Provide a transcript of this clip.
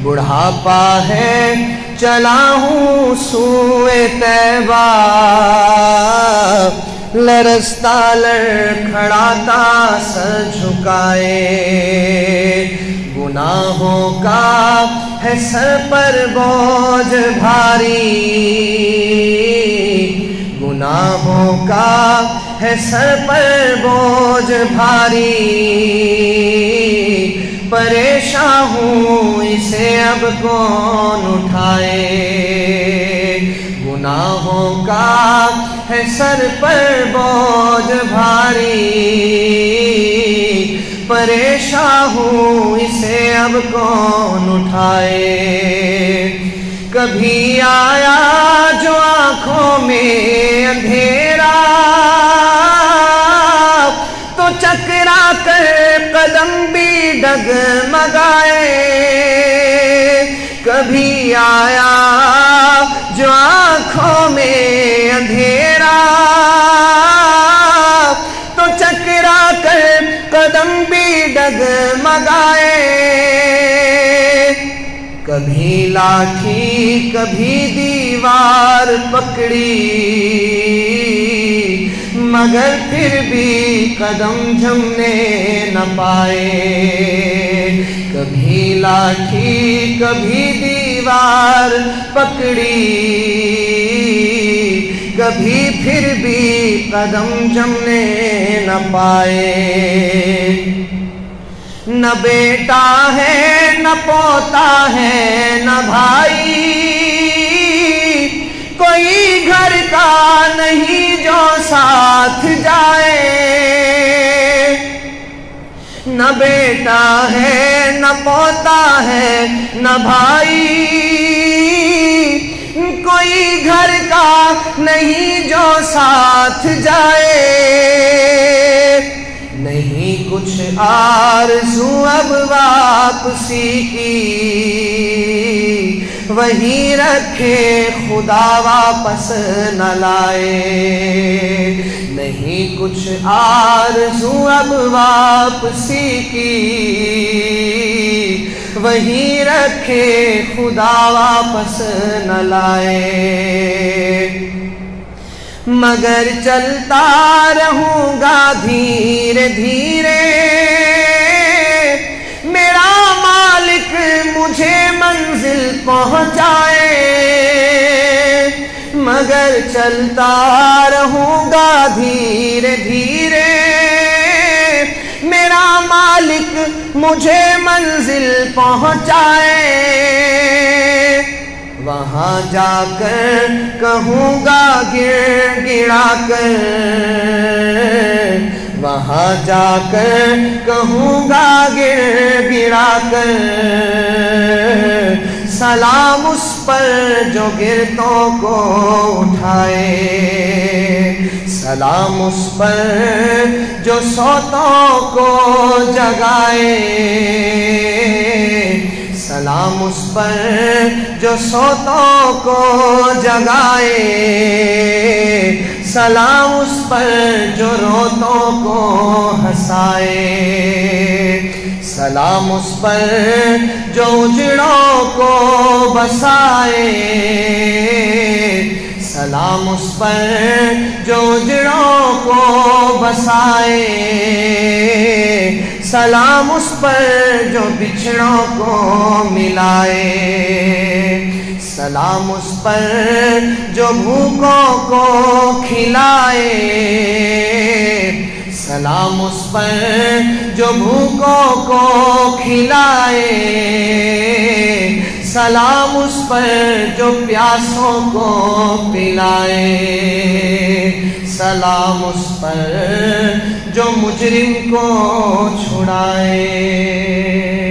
بڑھاپا ہے چلا ہوں سوئے طیبہ، لرزتا لڑکھڑاتا سر جھکائے، گناہوں کا ہے سر پر بوجھ بھاری، گناہوں کا ہے سر پر بوجھ بھاری، پریشان ہوں اسے اب کون اٹھائے، گناہوں کا ہے سر پر بوجھ بھاری، پریشان ہوں اسے اب کون اٹھائے، کبھی آیا جو آنکھوں میں اندھیرا تو چکرا کر قدم بھی ڈگمگائے، کبھی آیا جو آنکھوں میں اندھیرا تو چکرا کر قدم بھی ڈگمگائے، کبھی لاٹھی کبھی دیوار پکڑی مگر پھر بھی قدم جھمنے نہ پائے، کبھی لاٹھی کبھی دیوار پکڑی کبھی پھر بھی قدم جھمنے نہ پائے، نہ بیٹا ہے نہ پوتا ہے نہ بھائی، کوئی گھر کا نہیں جو ساتھ جائے، نہ بیٹا ہے نہ پوتا ہے نہ بھائی، کوئی گھر کا نہیں جو ساتھ جائے، نہیں کچھ آرزو اب واپسی کی، وہیں رکھے خدا واپس نہ لائے، نہیں کچھ آرزو اب واپسی کی، وہیں رکھے خدا واپس نہ لائے، مگر چلتا رہوں گا دھیرے دھیرے، میرا مالک مجھے منزل پہنچائے، مگر چلتا رہوں گا دھیرے دھیرے، میرا مالک مجھے منزل پہنچائے، وہاں جا کر کہوں گا گڑ گڑا کر، وہاں جا کر کہوں گا گڑ گڑا کر، سلام اس پر جو گرتوں کو اٹھائے، سلام اس پر جو سوتوں کو جگائے، سلام اس پر جو سوتوں کو جگائے، سلام اس پر جو روتوں کو ہنسائے، سلام اس پر جو اجڑوں کو بسائے، سلام اس پر جو اجڑوں کو بسائے، سلام اس پر جو بچھڑوں کو ملائے، سلام اس پر جو بھوکوں کو کھلائے، سلام اس پر جو بھوکوں کو کھلائے، سلام اس پر جو پیاسوں کو پلائے، سلام اس پر جو مجرم کو چھڑائے۔